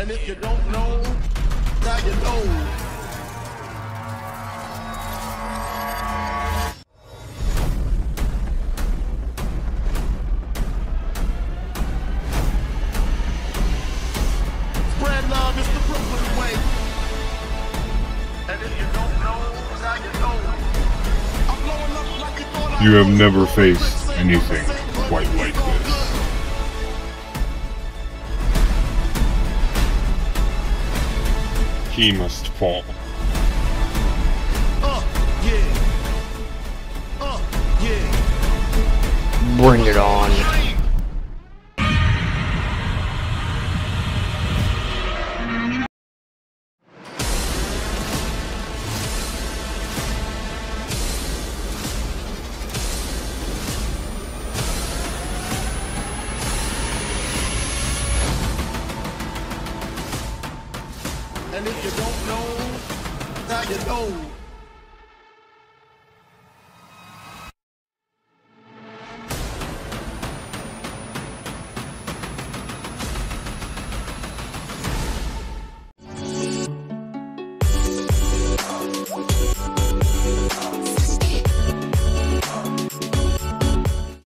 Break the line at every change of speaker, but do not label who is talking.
And if you don't know, now you know. Spread love is the Brooklyn way. And if you don't know, now you know. I'm blowing up like you thought I
You have
was.
never faced anything quite like this. He must fall.
Yeah. Yeah.
Bring it on.
And if you don't know, now you know.